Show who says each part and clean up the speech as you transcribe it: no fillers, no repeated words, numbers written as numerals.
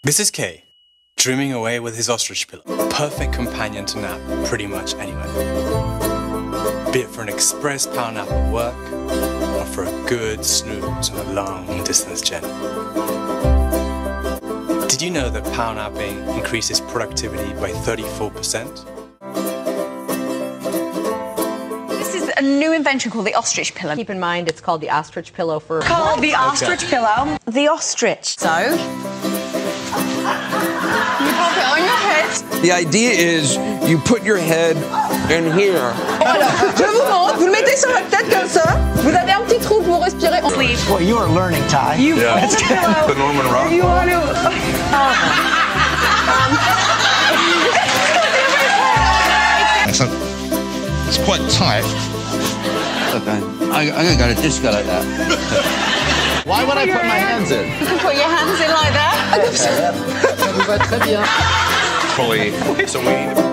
Speaker 1: This is Kay, dreaming away with his ostrich pillow. Perfect companion to nap pretty much anywhere. Be it for an express power nap at work, or for a good snooze on a long distance journey. Did you know that power napping increases productivity by 34%?
Speaker 2: This is a new invention called the ostrich pillow.
Speaker 3: Keep in mind, it's called the ostrich pillow for...
Speaker 2: Called the ostrich pillow. The ostrich. So, you pop it on your head.
Speaker 4: The idea is you put your head in here.
Speaker 2: Alors, je vous montre, vous le mettez sur votre tête comme ça. Vous avez un petit trou pour respirer. Sleep.
Speaker 5: Well, you are learning, Ty.
Speaker 2: You put the pillow.
Speaker 4: The Norman Rockwell.
Speaker 2: You want to...
Speaker 6: It's quite tight.
Speaker 7: Okay. I'm going to go to disco like that.
Speaker 6: Why would I put my hands in?
Speaker 2: You can put your hands in like that.
Speaker 6: Probably some weed.